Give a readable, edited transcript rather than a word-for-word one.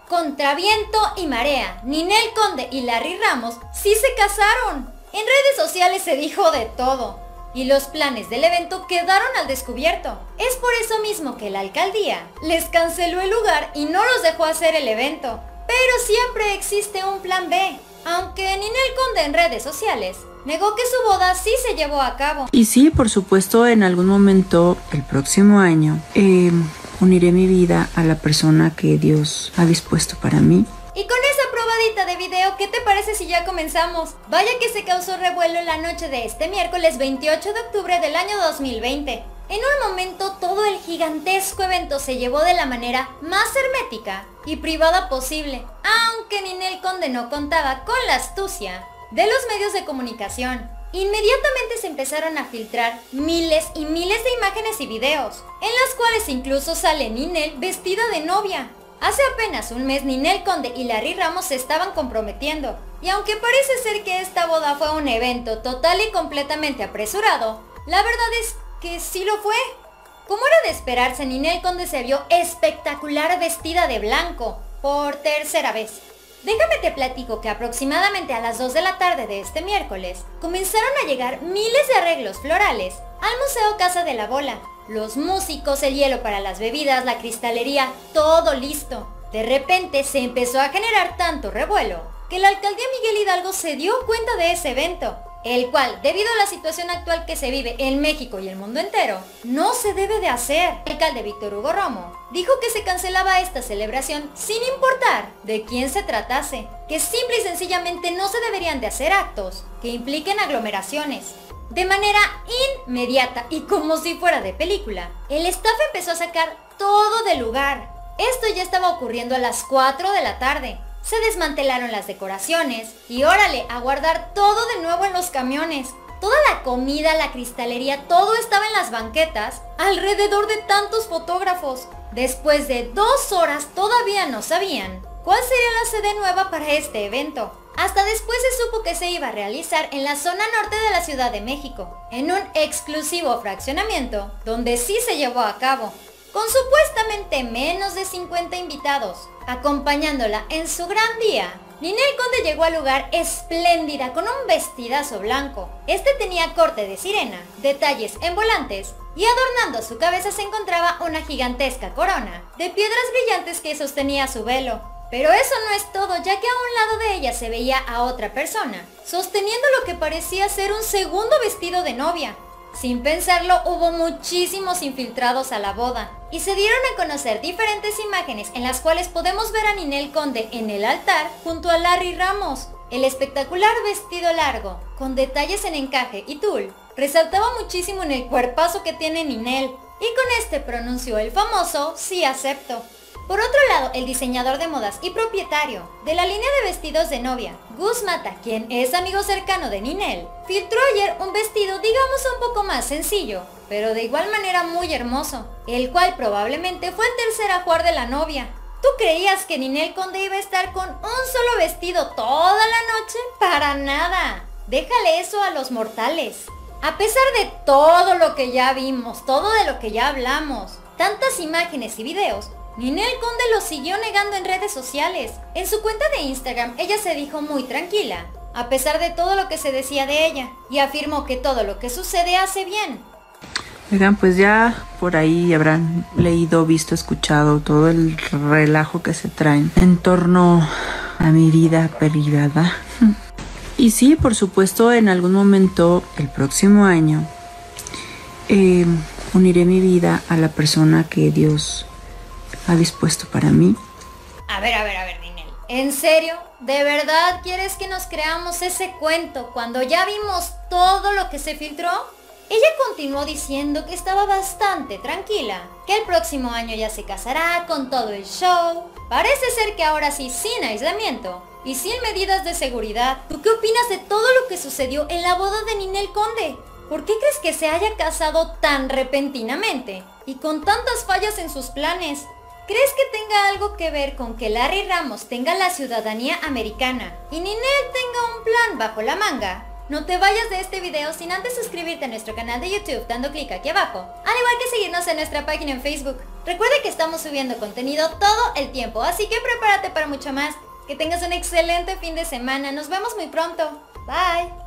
Contra viento y marea, Ninel Conde y Larry Ramos sí se casaron. En redes sociales se dijo de todo y los planes del evento quedaron al descubierto. Es por eso mismo que la alcaldía les canceló el lugar y no los dejó hacer el evento. Pero siempre existe un plan B, aunque Ninel Conde en redes sociales negó que su boda sí se llevó a cabo. Y sí, por supuesto, en algún momento, el próximo año, uniré mi vida a la persona que Dios ha dispuesto para mí. Y con esa probadita de video, ¿qué te parece si ya comenzamos? Vaya que se causó revuelo la noche de este miércoles 28 de octubre del año 2020. En un momento todo el gigantesco evento se llevó de la manera más hermética y privada posible, aunque Ninel Conde no contaba con la astucia de los medios de comunicación. Inmediatamente se empezaron a filtrar miles y miles de imágenes y videos, en las cuales incluso sale Ninel vestida de novia. Hace apenas un mes Ninel Conde y Larry Ramos se estaban comprometiendo, y aunque parece ser que esta boda fue un evento total y completamente apresurado, la verdad es que sí lo fue. Como era de esperarse, Ninel Conde se vio espectacular vestida de blanco, por tercera vez. Déjame te platico que aproximadamente a las 2 de la tarde de este miércoles, comenzaron a llegar miles de arreglos florales al Museo Casa de la Bola. Los músicos, el hielo para las bebidas, la cristalería, todo listo. De repente se empezó a generar tanto revuelo que la alcaldía Miguel Hidalgo se dio cuenta de ese evento, el cual, debido a la situación actual que se vive en México y el mundo entero, no se debe de hacer. El alcalde Víctor Hugo Romo dijo que se cancelaba esta celebración sin importar de quién se tratase, que simple y sencillamente no se deberían de hacer actos que impliquen aglomeraciones. De manera inmediata y como si fuera de película, el staff empezó a sacar todo del lugar. Esto ya estaba ocurriendo a las 4 de la tarde. Se desmantelaron las decoraciones y órale, a guardar todo de nuevo en los camiones. Toda la comida, la cristalería, todo estaba en las banquetas alrededor de tantos fotógrafos. Después de 2 horas todavía no sabían cuál sería la sede nueva para este evento. Hasta después se supo que se iba a realizar en la zona norte de la Ciudad de México, en un exclusivo fraccionamiento donde sí se llevó a cabo, con supuestamente menos de 50 invitados. Acompañándola en su gran día, Ninel Conde llegó al lugar espléndida con un vestidazo blanco. Este tenía corte de sirena, detalles en volantes y adornando su cabeza se encontraba una gigantesca corona de piedras brillantes que sostenía su velo. Pero eso no es todo, ya que a un lado de ella se veía a otra persona, sosteniendo lo que parecía ser un segundo vestido de novia. Sin pensarlo, hubo muchísimos infiltrados a la boda, y se dieron a conocer diferentes imágenes en las cuales podemos ver a Ninel Conde en el altar junto a Larry Ramos. El espectacular vestido largo, con detalles en encaje y tul, resaltaba muchísimo en el cuerpazo que tiene Ninel, y con este pronunció el famoso "sí acepto". Por otro lado, el diseñador de modas y propietario de la línea de vestidos de novia, Gus Mata, quien es amigo cercano de Ninel, filtró ayer un vestido digamos un poco más sencillo, pero de igual manera muy hermoso, el cual probablemente fue el tercer ajuar de la novia. ¿Tú creías que Ninel Conde iba a estar con un solo vestido toda la noche? ¡Para nada! Déjale eso a los mortales. A pesar de todo lo que ya vimos, todo de lo que ya hablamos, tantas imágenes y videos, Ninel Conde lo siguió negando en redes sociales. En su cuenta de Instagram, ella se dijo muy tranquila, a pesar de todo lo que se decía de ella, y afirmó que todo lo que sucede hace bien. Oigan, pues ya por ahí habrán leído, visto, escuchado todo el relajo que se traen en torno a mi vida privada. Y sí, por supuesto, en algún momento, el próximo año, uniré mi vida a la persona que Dios ha dispuesto para mí. A ver, Ninel. ¿En serio? ¿De verdad quieres que nos creamos ese cuento cuando ya vimos todo lo que se filtró? Ella continuó diciendo que estaba bastante tranquila, que el próximo año ya se casará con todo el show. Parece ser que ahora sí, sin aislamiento y sin medidas de seguridad. ¿Tú qué opinas de todo lo que sucedió en la boda de Ninel Conde? ¿Por qué crees que se haya casado tan repentinamente y con tantas fallas en sus planes? ¿Crees que tenga algo que ver con que Larry Ramos tenga la ciudadanía americana y Ninel tenga un plan bajo la manga? No te vayas de este video sin antes suscribirte a nuestro canal de YouTube dando clic aquí abajo, al igual que seguirnos en nuestra página en Facebook. Recuerda que estamos subiendo contenido todo el tiempo, así que prepárate para mucho más. Que tengas un excelente fin de semana. Nos vemos muy pronto. Bye.